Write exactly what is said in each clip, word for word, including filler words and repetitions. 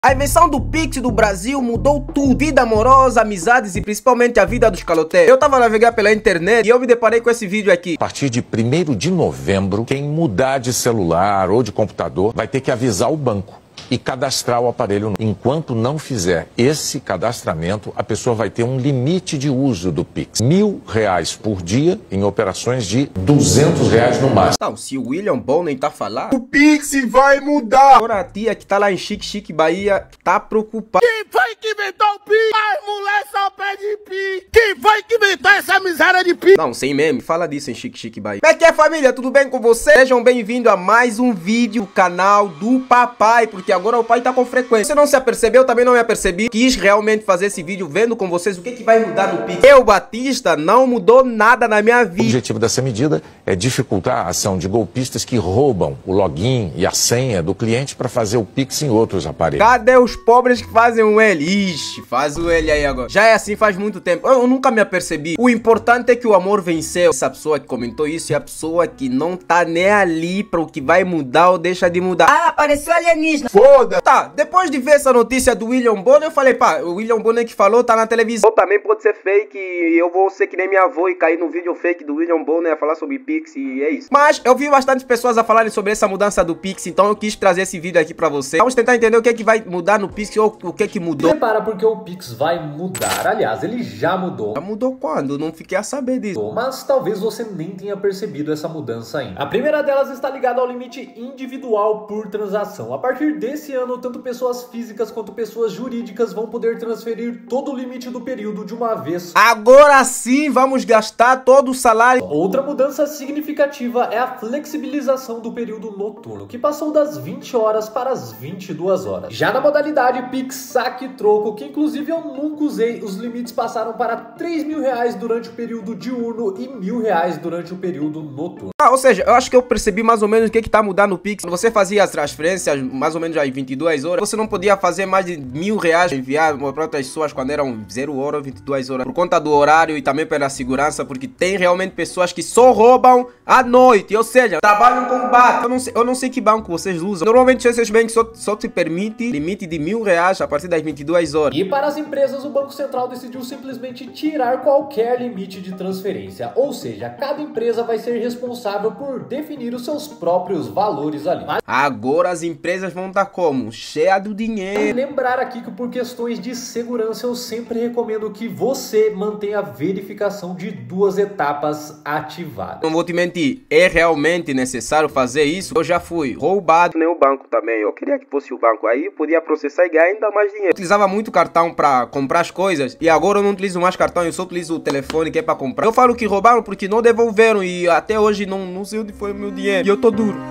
A invenção do Pix do Brasil mudou tudo. Vida amorosa, amizades e principalmente a vida dos caloteiros. Eu tava navegando pela internet e eu me deparei com esse vídeo aqui. A partir de primeiro de novembro, quem mudar de celular ou de computador vai ter que avisar o banco e cadastrar o aparelho. Enquanto não fizer esse cadastramento, a pessoa vai ter um limite de uso do Pix. Mil reais por dia em operações de duzentos reais no máximo. Então, se o William Bonner tá falando, o Pix vai mudar. Agora a tia que tá lá em Chique Chique Bahia tá preocupada. Quem foi que inventou o Pix? As mulheres só pedem Pix. Quem foi que inventou essa miséria de Pix? Não, sem meme, fala disso em Chique Chique Bahia. Como é que é, família? Tudo bem com você? Sejam bem-vindos a mais um vídeo do canal do papai, porque agora o pai tá com frequência. Você não se apercebeu, também não me apercebi. Quis realmente fazer esse vídeo vendo com vocês o que que vai mudar no Pix. Eu, Batista, não mudou nada na minha vida. O objetivo dessa medida é dificultar a ação de golpistas que roubam o login e a senha do cliente para fazer o Pix em outros aparelhos. Cadê os pobres que fazem o L? Ixi, faz o L aí agora. Já é assim faz muito tempo. Eu, eu nunca me apercebi. O importante é que o amor venceu. Essa pessoa que comentou isso é a pessoa que não tá nem ali para o que vai mudar ou deixa de mudar. Ah, apareceu alienígena. Foda. Tá, depois de ver essa notícia do William Bonner, eu falei, pá, o William Bonner que falou tá na televisão. Ou também pode ser fake e eu vou ser que nem minha avó e cair no vídeo fake do William Bonner a falar sobre Pix e é isso. Mas eu vi bastante pessoas a falarem sobre essa mudança do Pix, então eu quis trazer esse vídeo aqui pra você. Vamos tentar entender o que é que vai mudar no Pix ou o que é que mudou. Prepara porque o Pix vai mudar. Aliás, ele já mudou. Já mudou quando? Não fiquei a saber disso. Mas talvez você nem tenha percebido essa mudança ainda. A primeira delas está ligada ao limite individual por transação. A partir desse ano, tanto pessoas físicas quanto pessoas jurídicas vão poder transferir todo o limite do período de uma vez. Agora sim vamos gastar todo o salário. Outra mudança significativa é a flexibilização do período noturno, que passou das vinte horas para as vinte e duas horas. Já na modalidade Pix, saque e troco, que inclusive eu nunca usei, os limites passaram para três mil reais durante o período diurno e mil reais durante o período noturno. Ah, ou seja, eu acho que eu percebi mais ou menos o que que tá mudando no Pix. Quando você fazia as transferências mais ou menos às vinte e duas horas, você não podia fazer mais de mil reais enviar para outras pessoas quando eram zero hora ou vinte e duas horas. Por conta do horário e também pela segurança, porque tem realmente pessoas que só roubam à noite, ou seja, trabalham com banco. Eu não sei, eu não sei que banco vocês usam. Normalmente esses bancos só, só te permite limite de mil reais a partir das vinte e duas horas. E para as empresas, o Banco Central decidiu simplesmente tirar qualquer limite de transferência. Ou seja, cada empresa vai ser responsável por definir os seus próprios valores ali. Mas agora as empresas vão estar como? Cheia do dinheiro. lembrar aqui que por questões de segurança eu sempre recomendo que você mantenha a verificação de duas etapas ativadas. Não vou te mentir, é realmente necessário fazer isso? Eu já fui roubado, nem o banco também. Eu queria que fosse o banco, aí eu podia processar e ganhar ainda mais dinheiro. Eu utilizava muito cartão para comprar as coisas e agora eu não utilizo mais cartão, eu só utilizo o telefone que é para comprar. Eu falo que roubaram porque não devolveram e até hoje não, não sei onde foi o meu dinheiro. E eu tô duro.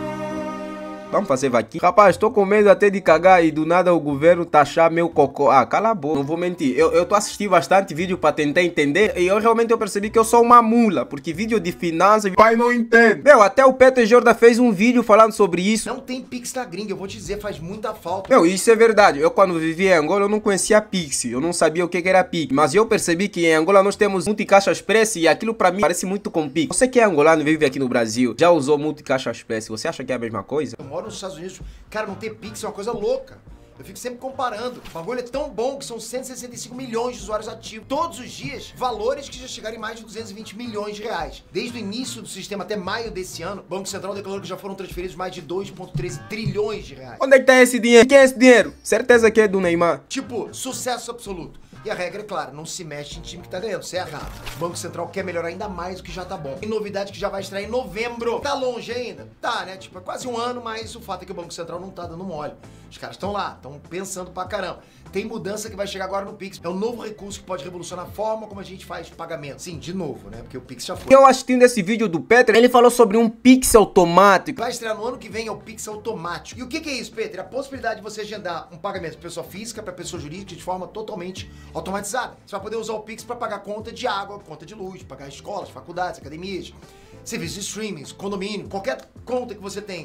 Vamos fazer vaquinha? Rapaz, tô com medo até de cagar e do nada o governo taxar meu cocô. Ah, cala a boca, não vou mentir. Eu, eu tô assistindo bastante vídeo pra tentar entender e eu realmente eu percebi que eu sou uma mula, porque vídeo de finanças... Pai não entende. Meu, até o Peter Jordan fez um vídeo falando sobre isso. Não tem Pix na gringa, eu vou te dizer, faz muita falta. Meu, isso é verdade. Eu quando vivia em Angola eu não conhecia Pix, eu não sabia o que que era Pix. Mas eu percebi que em Angola nós temos multicaixa express e aquilo pra mim parece muito com Pix. Você que é angolano e vive aqui no Brasil, já usou multicaixa express, você acha que é a mesma coisa? Eu moro nos Estados Unidos, cara, não ter Pix é uma coisa louca. Eu fico sempre comparando. O bagulho é tão bom que são cento e sessenta e cinco milhões de usuários ativos. Todos os dias, valores que já chegaram em mais de duzentos e vinte milhões de reais. Desde o início do sistema até maio desse ano, o Banco Central declarou que já foram transferidos mais de dois vírgula treze trilhões de reais. Onde é que tá esse dinheiro? Quem é esse dinheiro? Certeza que é do Neymar. Tipo, sucesso absoluto. E a regra é clara, não se mexe em time que tá ganhando, você é errado. O Banco Central quer melhorar ainda mais o que já tá bom. Tem novidade que já vai estrear em novembro. Tá longe ainda? Tá, né? Tipo, é quase um ano, mas o fato é que o Banco Central não tá dando mole. Os caras estão lá, estão pensando pra caramba. Tem mudança que vai chegar agora no Pix. É um novo recurso que pode revolucionar a forma como a gente faz pagamento. Sim, de novo, né? Porque o Pix já foi. Eu assistindo esse vídeo do Peter, ele falou sobre um Pix automático. Vai estrear no ano que vem, é o Pix automático. E o que que é isso, Peter? A possibilidade de você agendar um pagamento de pessoa física para pessoa jurídica de forma totalmente automatizada. Você vai poder usar o Pix para pagar conta de água, conta de luz, pagar escolas, faculdades, academias, serviços de streaming, condomínio, qualquer conta que você tem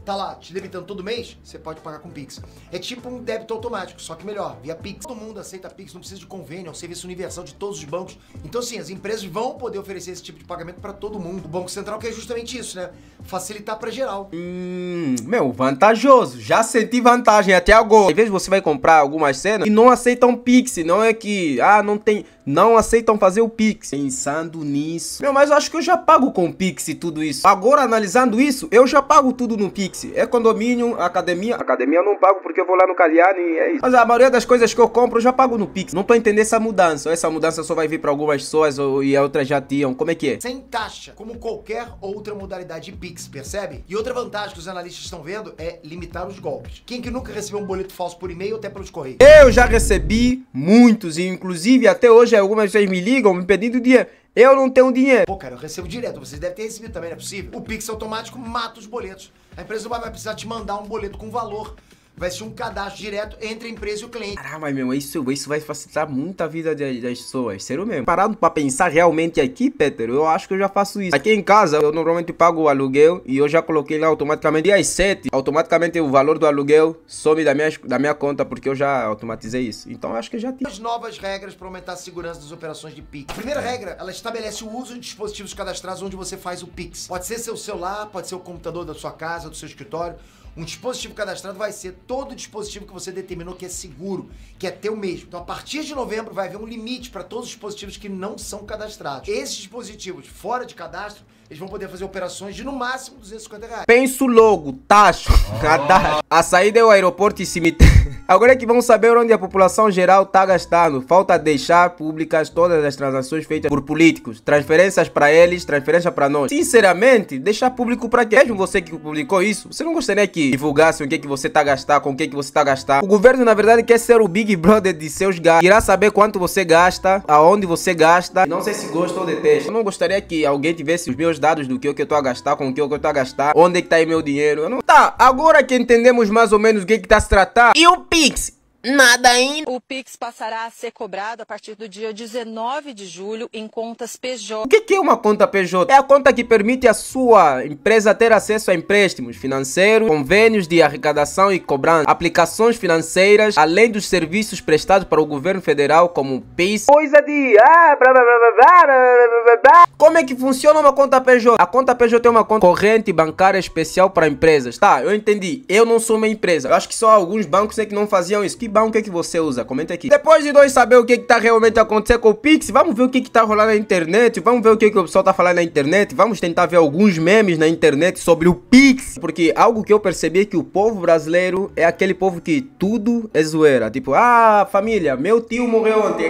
tá lá te debitando todo mês, você pode pagar com Pix. É tipo um débito automático, só que melhor, via Pix. Todo mundo aceita Pix, não precisa de convênio, é um serviço universal de todos os bancos. Então assim, as empresas vão poder oferecer esse tipo de pagamento pra todo mundo. O Banco Central quer justamente isso, né? Facilitar pra geral. Hum, meu, vantajoso. Já senti vantagem até agora. Às vezes você vai comprar algumas cenas e não aceitam Pix. Não é que, ah, não tem... Não aceitam fazer o Pix. Pensando nisso. Meu, mas eu acho que eu já pago com Pix e tudo isso. Agora, analisando isso, eu já pago tudo no Pix. É condomínio, academia. Academia eu não pago porque eu vou lá no Caliani e é isso. Mas a maioria das coisas que eu compro, eu já pago no Pix. Não tô entendendo essa mudança. Essa mudança só vai vir para algumas pessoas ou, e outras já tinham. Como é que é? Sem taxa, como qualquer outra modalidade de Pix, percebe? E outra vantagem que os analistas estão vendo é limitar os golpes. Quem que nunca recebeu um boleto falso por e-mail ou até pelos correios? Eu já recebi muitos e inclusive até hoje algumas pessoas me ligam me pedindo dinheiro. Eu não tenho dinheiro. Pô, cara, eu recebo direto. Vocês devem ter recebido também, não é possível? O Pix automático mata os boletos. A empresa não vai precisar te mandar um boleto com valor. Vai ser um cadastro direto entre a empresa e o cliente. Caramba, meu, isso, isso vai facilitar muito a vida das, das pessoas. Sério mesmo. Parado pra pensar realmente aqui, Peter, eu acho que eu já faço isso. Aqui em casa, eu normalmente pago o aluguel e eu já coloquei lá automaticamente. Dia sete, automaticamente o valor do aluguel some da minha, da minha conta porque eu já automatizei isso. Então eu acho que já tem. As novas regras para aumentar a segurança das operações de Pix. A primeira regra, ela estabelece o uso de dispositivos cadastrados onde você faz o Pix. Pode ser seu celular, pode ser o computador da sua casa, do seu escritório. Um dispositivo cadastrado vai ser todo dispositivo que você determinou que é seguro, que é teu mesmo. Então, a partir de novembro, vai haver um limite para todos os dispositivos que não são cadastrados. Esses dispositivos fora de cadastro, eles vão poder fazer operações de no máximo duzentos e cinquenta reais. Penso logo, taxa, cadastro. A saída é o aeroporto e cemitério. Agora é que vamos saber onde a população geral tá gastando. Falta deixar públicas todas as transações feitas por políticos. Transferências para eles, transferência para nós. Sinceramente, deixar público para quê? Mesmo você que publicou isso, você não gostaria que divulgasse o que que você tá gastando, com o que que você tá gastando? O governo, na verdade, quer ser o Big Brother de seus gastos. Irá saber quanto você gasta, aonde você gasta. Não sei se gosta ou detesta. Eu não gostaria que alguém tivesse os meus dados do que eu que eu tô a gastar, com o que eu que eu tô a gastar, onde é que tá aí meu dinheiro. Eu não... Tá, agora que entendemos mais ou menos o que que tá se tratando. E o Pix? Nada ainda. O Pix passará a ser cobrado a partir do dia dezenove de julho em contas P J. O que que é uma conta P J? É a conta que permite a sua empresa ter acesso a empréstimos financeiros, convênios de arrecadação e cobrança, aplicações financeiras, além dos serviços prestados para o governo federal, como PIS. Coisa de... Ah, blá, blá, blá, blá, blá, blá, blá. Como é que funciona uma conta P J? A conta P J é uma conta corrente bancária especial para empresas. Tá, eu entendi. Eu não sou uma empresa. Eu acho que só alguns bancos é que não faziam isso. Que banco é que você usa? Comenta aqui. Depois de nós saber o que que tá realmente acontecendo com o Pix, vamos ver o que que tá rolando na internet, vamos ver o que que o pessoal tá falando na internet, vamos tentar ver alguns memes na internet sobre o Pix, porque algo que eu percebi é que o povo brasileiro é aquele povo que tudo é zoeira, tipo, ah, família, meu tio morreu ontem,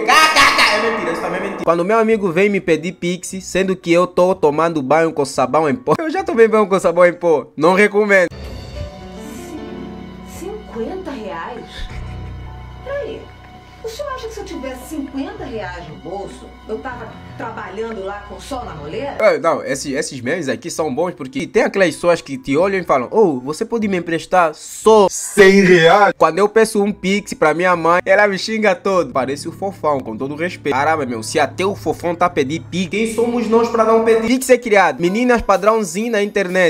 é mentira, isso também é mentira. Quando meu amigo vem me pedir Pix, sendo que eu tô tomando banho com sabão em pó, eu já tomei banho com sabão em pó, não recomendo. cinquenta reais? Peraí, o senhor acha que se eu tivesse cinquenta reais no bolso, eu tava trabalhando lá com sol na moleira? É, não, esses, esses memes aqui são bons porque tem aquelas pessoas que te olham e falam, oh, você pode me emprestar só cem reais? Quando eu peço um Pix pra minha mãe, ela me xinga todo. Parece o Fofão, com todo respeito. Caramba, meu, se até o Fofão tá a pedir Pix, quem somos nós pra não pedir? Pix é criado, meninas padrãozinho na internet.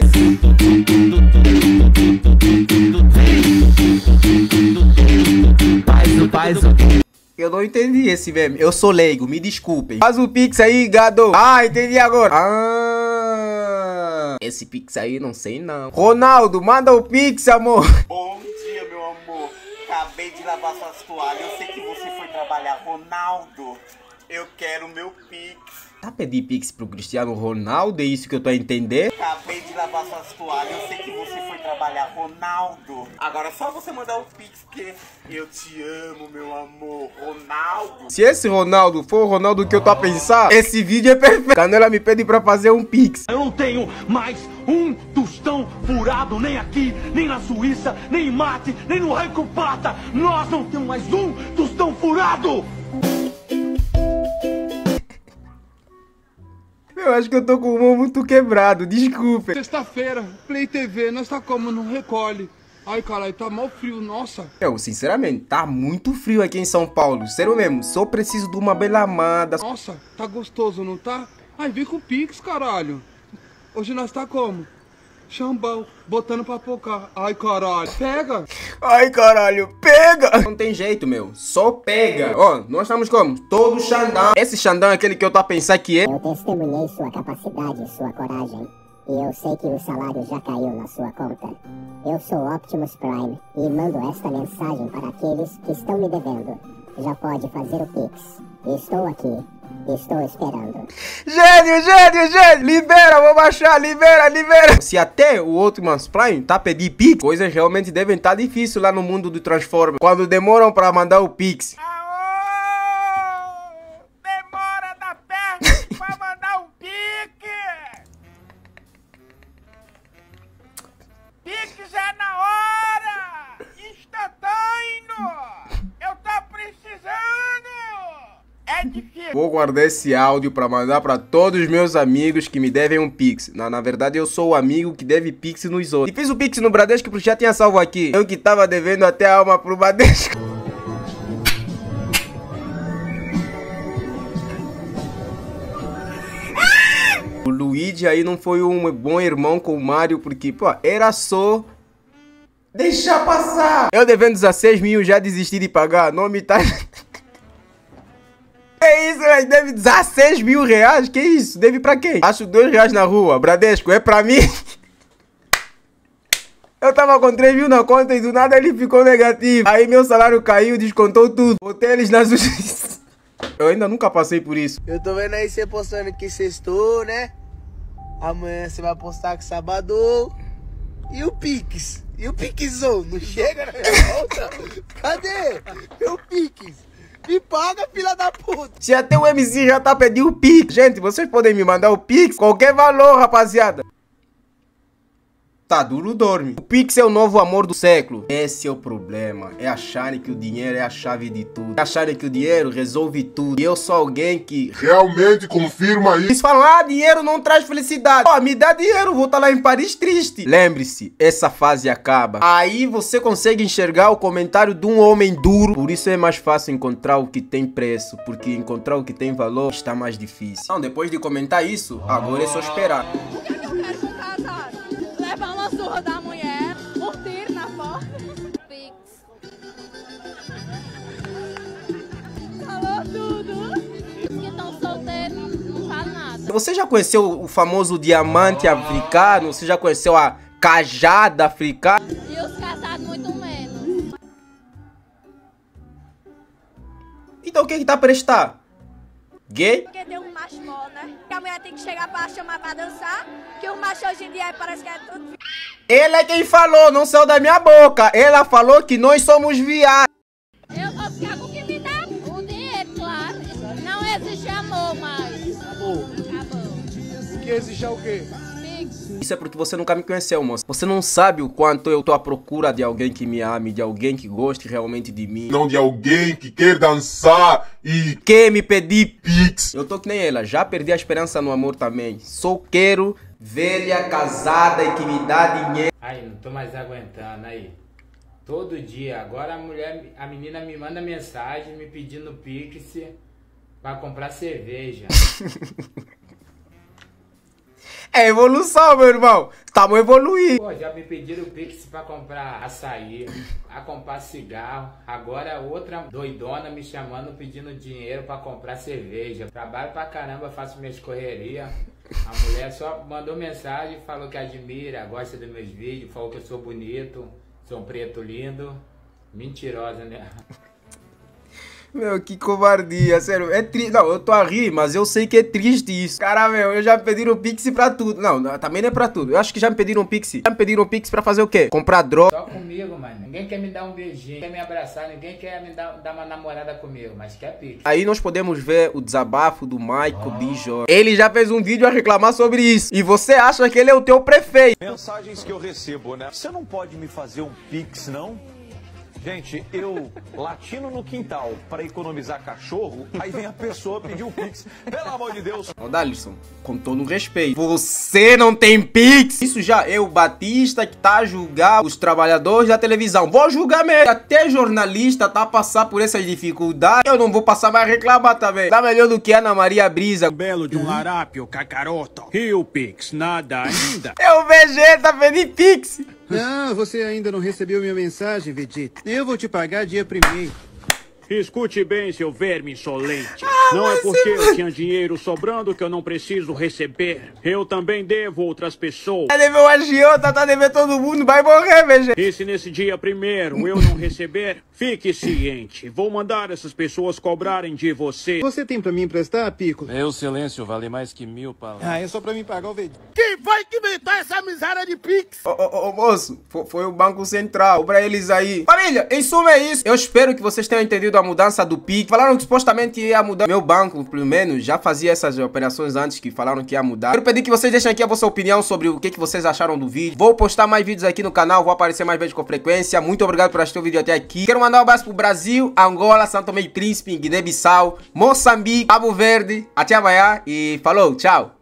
Eu não entendi esse meme. Eu sou leigo, me desculpem. Faz o Pix aí, gado. Ah, entendi agora. Ah, esse Pix aí não sei não. Ronaldo, manda o Pix, amor. Bom dia, meu amor. Acabei de lavar suas toalhas. Eu sei que você foi trabalhar. Ronaldo, eu quero meu Pix. Tá pedir Pix pro Cristiano Ronaldo? É isso que eu tô a entender? Acabei de lavar suas toalhas. Eu sei que você foi trabalhar. Ronaldo, agora é só você mandar o Pix, porque eu te amo, meu amor. Ronaldo. Se esse Ronaldo for o Ronaldo que eu tô a pensar, esse vídeo é perfeito. Quando ela me pede pra fazer um Pix. Eu não tenho mais um tostão furado, nem aqui, nem na Suíça, nem em Marte, nem no Raio com Prata. Nós não temos mais um tostão furado. Eu acho que eu tô com o humor muito quebrado, desculpa. Sexta-feira, Play T V, nós tá como? Não recolhe. Ai, caralho, tá mal frio, nossa. Eu, sinceramente, tá muito frio aqui em São Paulo. Sério mesmo, só preciso de uma bela amada. Nossa, tá gostoso, não tá? Ai, vem com o Pix, caralho. Hoje nós tá como? Xambão, botando pra pocar. Ai, caralho, pega! Ai, caralho, pega! Não tem jeito, meu, só pega. Ó, nós estamos como? Todo Xandão. Esse Xandão é aquele que eu tô a pensar que é. Eu testemunhei sua capacidade e sua coragem. E eu sei que o salário já caiu na sua conta. Eu sou Optimus Prime e mando esta mensagem para aqueles que estão me devendo. Já pode fazer o Pix. Estou aqui. Estou esperando. Gênio, gênio, gênio! Libera, vou baixar, libera, libera! Se até o Optimus Prime tá pedindo Pix, coisas realmente devem estar difíceis lá no mundo do Transformers. Quando demoram pra mandar o Pix. Aô! Demora da perna pra mandar um Pix! Pix é na hora! Instantâneo! Eu tô precisando! É difícil. Vou guardar esse áudio pra mandar pra todos os meus amigos que me devem um Pix. Na, na verdade, eu sou o amigo que deve Pix nos outros. E fiz o Pix no Bradesco porque já tinha salvo aqui. Eu que tava devendo até a alma pro Bradesco. O Luigi aí não foi um bom irmão com o Mario porque, pô, era só deixar passar. Eu devendo dezesseis mil já desisti de pagar. Não me tá... É isso, velho, deve dezesseis mil reais? Que isso? Deve pra quem? Acho dois reais na rua, Bradesco, é pra mim? Eu tava com três mil na conta e do nada ele ficou negativo. Aí meu salário caiu, descontou tudo. Botei eles na justiça. Eu ainda nunca passei por isso. Eu tô vendo aí você postando que sextou, né? Amanhã você vai postar que sábado. E o Pix? E o Pixão? Não chega na minha volta? Cadê? Meu Pix? Me paga, filha da puta! Se até o M C já tá pedindo o Pix. Gente, vocês podem me mandar o Pix? Qualquer valor, rapaziada. Tá duro, dorme. O Pix é o novo amor do século. Esse é o problema. É acharem que o dinheiro é a chave de tudo. É acharem que o dinheiro resolve tudo. E eu sou alguém que realmente confirma isso. Eles falam, ah, dinheiro não traz felicidade. Ó, me dá dinheiro, vou estar lá em Paris triste. Lembre-se, essa fase acaba. Aí você consegue enxergar o comentário de um homem duro. Por isso é mais fácil encontrar o que tem preço. Porque encontrar o que tem valor está mais difícil. Então, depois de comentar isso, agora é só esperar. O que é que eu quero com casar? Levar uma surra da mulher, um tiro na porta. Pix. Falou tudo. Os que estão solteiros não falam nada. Você já conheceu o famoso diamante africano? Você já conheceu a cajada africana? E os casados muito menos. Então o que que tá a prestar? Gay? Porque deu um macho mó, né? Que a mulher tem que chegar pra chamar pra dançar. Que o macho hoje em dia parece que é tudo... Ele é quem falou, não saiu da minha boca. Ela falou que nós somos viados. Eu vou ficar com o que me dá o dinheiro, claro. Não existe amor mais. Acabou. Acabou. O que existe é o quê? Isso é porque você nunca me conheceu, moço. Você não sabe o quanto eu tô à procura de alguém que me ame, de alguém que goste realmente de mim. Não de alguém que quer dançar e quer me pedir Pix. Eu tô que nem ela, já perdi a esperança no amor também. Só quero velha casada e que me dá dinheiro. Aí, não tô mais aguentando, aí. Todo dia, agora a mulher, a menina me manda mensagem me pedindo Pix pra comprar cerveja. É evolução, meu irmão. Estamos evoluindo. Pô, já me pediram o Pix pra comprar açaí, a comprar cigarro. Agora outra doidona me chamando, pedindo dinheiro pra comprar cerveja. Trabalho pra caramba, faço minhas correrias. A mulher só mandou mensagem, falou que admira, gosta dos meus vídeos, falou que eu sou bonito, sou um preto lindo. Mentirosa, né? Meu, que covardia, sério, é triste. Não, eu tô a rir, mas eu sei que é triste isso. Cara, meu, eu já me pediram Pix pra tudo. Não, também não é pra tudo. Eu acho que já me pediram Pix. Já me pediram Pix pra fazer o quê? Comprar droga. Só comigo, mano. Ninguém quer me dar um beijinho, quer me abraçar, ninguém quer me dar, dar uma namorada comigo, mas quer Pix. Aí nós podemos ver o desabafo do Michael B. Jordan. Ele já fez um vídeo a reclamar sobre isso. E você acha que ele é o teu prefeito. Mensagens que eu recebo, né? Você não pode me fazer um Pix, não? Gente, eu latino no quintal para economizar cachorro, aí vem a pessoa pedir o Pix. Pelo amor de Deus. Ô, Dalisson, com todo respeito, você não tem Pix? Isso já é o Batista que tá a julgar os trabalhadores da televisão. Vou julgar mesmo. Até jornalista tá a passar por essas dificuldades. Eu não vou passar mais a reclamar também. Tá melhor do que Ana Maria Brisa. Belo de um larápio, cacaroto. E o Pix, nada ainda. É o Vegeta, pedi Pix. Não, você ainda não recebeu minha mensagem, Vegeta. Eu vou te pagar dia primeiro. Escute bem, seu verme insolente. Ah, não é porque eu tinha dinheiro sobrando que eu não preciso receber. Eu também devo outras pessoas. Tá devendo o agiota, tá devendo todo mundo, vai morrer, Vegeta. E se nesse dia primeiro eu não receber, fique ciente. Vou mandar essas pessoas cobrarem de você. Você tem pra me emprestar, Pico? Meu silêncio vale mais que mil palavras. Ah, é só pra me pagar o Vegeta. Quem vai que inventar essa miséria de Pix? Ô, ô, ô, moço, foi, foi o Banco Central. Pra eles aí. Família, em suma é isso. Eu espero que vocês tenham entendido a mudança do Pix. Falaram que supostamente ia mudar. Meu banco, pelo menos, já fazia essas operações antes que falaram que ia mudar. Quero pedir que vocês deixem aqui a vossa opinião sobre o que, que vocês acharam do vídeo. Vou postar mais vídeos aqui no canal, vou aparecer mais vezes com frequência. Muito obrigado por assistir o vídeo até aqui. Quero mandar um abraço pro Brasil, Angola, São Tomé e Príncipe, Guiné-Bissau, Moçambique, Cabo Verde, até amanhã e falou, tchau!